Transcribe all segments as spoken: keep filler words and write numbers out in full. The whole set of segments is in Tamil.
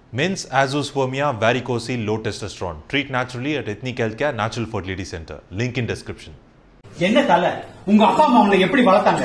Men's azoospermia, varicocele, low testosterone. Treat naturally at Ethnic Healthcare Natural Fertility Center. Link in description. என்ன தல உங்க அப்பா அம்மா உன்னை எப்படி வளர்த்தாங்க?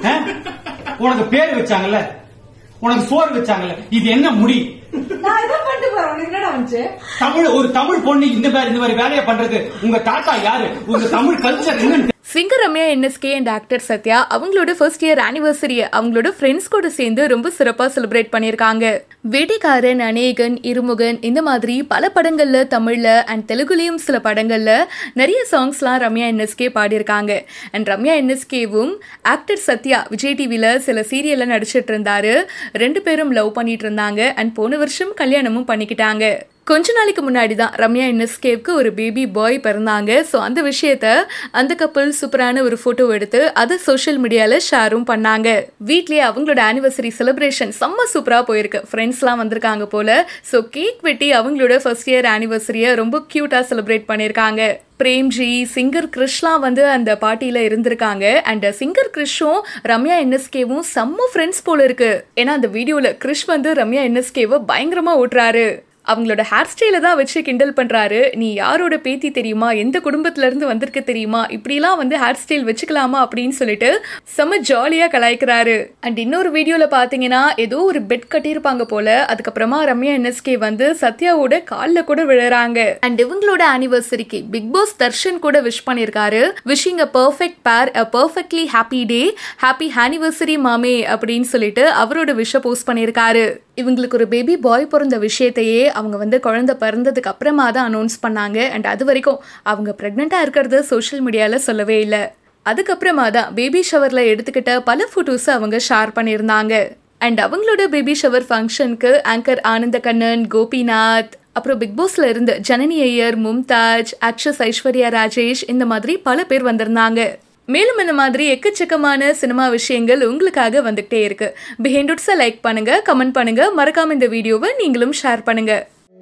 உனக்கு பேர் வச்சாங்கல்ல, உனக்கு சோறு வச்சாங்கல்ல, இது என்ன முடி? நான் இத பண்ணிட்டு போறேன். உனக்கு என்னடா வந்து? தமிழ் ஒரு தமிழ் பொண்ணு இந்த மாதிரி இந்த மாதிரி வேலையை பண்றது உங்க தாத்தா யாரு? உங்க தமிழ் கல்ச்சர் என்ன? Singer Ramya NSK and actor Sathya அவங்களோட ஃபர்ஸ்ட் இயர் ஆனிவர்சரியை அவங்களோட ஃப்ரெண்ட்ஸ் கூட சேர்ந்து ரொம்ப சிறப்பா செலிப்ரேட் பண்ணிருக்காங்க. வேட்டைக்காரன், அநேகன், இருமுகன் இந்த மாதிரி பல படங்கள்ல தமிழ்ல அண்ட் தெலுங்குலயும் சில படங்கள்ல நிறைய சாங்ஸ்லாம் ரம்யா என்எஸ்கே பாடியிருக்காங்க. அண்ட் ரம்யா என்எஸ்கேவும் ஆக்டர் சத்யா விஜய் டிவில சில சீரியல்ல நடிச்சிட்டு இருந்தாரு. ரெண்டு பேரும் லவ் பண்ணிட்டு இருந்தாங்க அண்ட் போன வருஷம் கல்யாணமும் பண்ணிக்கிட்டாங்க. கொஞ்ச நாளைக்கு முன்னாடி தான் ரம்யா என்எஸ்கேவுக்கு ஒரு பேபி பாய் பிறந்தாங்க. ஸோ அந்த விஷயத்த அந்த கப்பல் சூப்பரான ஒரு ஃபோட்டோ எடுத்து அதை சோஷியல் மீடியாவில் ஷேரும் பண்ணாங்க. வீட்லேயே அவங்களோட ஆனிவர்சரி செலிப்ரேஷன் செம்ம சூப்பராக போயிருக்கு. ஃப்ரெண்ட்ஸ்லாம் வந்திருக்காங்க போல. ஸோ கேக் வெட்டி அவங்களோட ஃபர்ஸ்ட் இயர் ஆனிவர்சரியை ரொம்ப க்யூட்டாக செலிப்ரேட் பண்ணியிருக்காங்க. பிரேம்ஜி, சிங்கர் கிறிஷ்லாம் வந்து அந்த பார்ட்டியில இருந்திருக்காங்க. அண்ட் சிங்கர் கிறிஷும் ரம்யா என்எஸ்கேவும் செம்ம ஃப்ரெண்ட்ஸ் போல இருக்கு. ஏன்னா அந்த வீடியோல கிறிஷ் வந்து ரம்யா என்எஸ்கேவை பயங்கரமா ஓட்டுறாரு. அவங்களோட ஹேர் ஸ்டைல தான் வச்சு கிண்டல் பண்றாரு. நீ யாரோட பேத்தி தெரியுமா, எந்த குடும்பத்துல இருந்து வந்திருக்க தெரியுமா, இப்படிலாம் வந்து ஹேர் ஸ்டைல் வச்சுக்கலாமா அப்படின்னு சொல்லிட்டு செம்ம ஜாலியா கலாய்க்கிறாரு. அண்ட் இன்னொரு வீடியோல பாத்தீங்கன்னா ஏதோ ஒரு பெட் கட்டியிருப்பாங்க போல. அதுக்கப்புறமா ரம்யா என்எஸ்கே வந்து சத்யாவோட காலில் கூட விழுறாங்க. அண்ட் இவங்களோட ஆனிவர்சரிக்கு பிக் பாஸ் தர்ஷன் கூட விஷ் பண்ணிருக்காரு. Wishing a perfect pair, a perfectly happy day, happy anniversary மாமே அப்படின்னு சொல்லிட்டு அவரோட விஷ போஸ்ட் பண்ணிருக்காரு. இவங்களுக்கு ஒரு பேபி பாய் பிறந்த விஷயத்தையே அவங்க வந்து குழந்தை பிறந்ததுக்கு அப்புறமா தான் அனௌன்ஸ் பண்ணாங்க. அண்ட் அது வரைக்கும் அவங்க பிரெக்னெண்டா இருக்கிறது சோஷியல் மீடியால சொல்லவே இல்லை. அதுக்கப்புறமா தான் பேபி ஷவர்ல எடுத்துக்கிட்ட பல போட்டோஸ் அவங்க ஷேர் பண்ணியிருந்தாங்க. அண்ட் அவங்களோட பேபி ஷவர் ஃபங்க்ஷனுக்கு ஆங்கர் ஆனந்த கண்ணன், கோபிநாத், அப்புறம் பிக் பாஸ்ல இருந்து ஜனனி ஐயர், மும்தாஜ், ஆக்ட்ரஸ் ஐஸ்வர்யா ராஜேஷ் இந்த மாதிரி பல பேர் வந்திருந்தாங்க. மேலும் இந்த மாதிரி எக்கச்சக்கமான சினிமா விஷயங்கள் உங்களுக்காக வந்துகிட்டே இருக்கு. பிஹைண்ட் இட்ஸை லைக் பண்ணுங்க, கமெண்ட் பண்ணுங்க, மறக்காம இந்த வீடியோவை நீங்களும் ஷேர் பண்ணுங்க.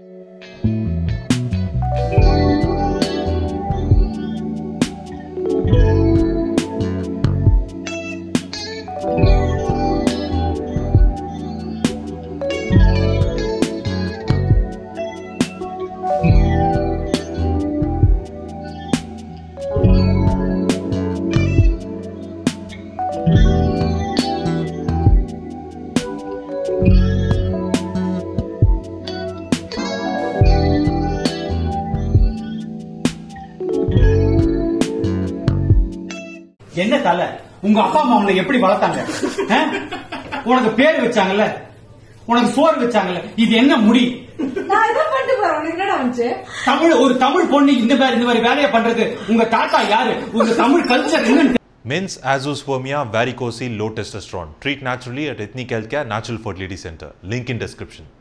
என்ன தல உங்க அப்பா அம்மா உன்னை எப்படி வளர்த்தாங்க? உனக்கு பேர் வச்சாங்கல்ல, உனக்கு சோறு வச்சாங்கல்ல, இது என்ன முடி? நான் இத பண்ணிட்டு போறேன். உனக்கு என்னடா வந்து? தமிழ் ஒரு தமிழ் பொண்ணு இந்த மாதிரி இந்த மாதிரி வேலையை பண்றது உங்க தாத்தா யாரு? உங்க தமிழ் கல்ச்சர் என்ன? Men's azoospermia, varicocele, low testosterone. Treat naturally at Ethnic Healthcare Natural Fertility Center. Link in description.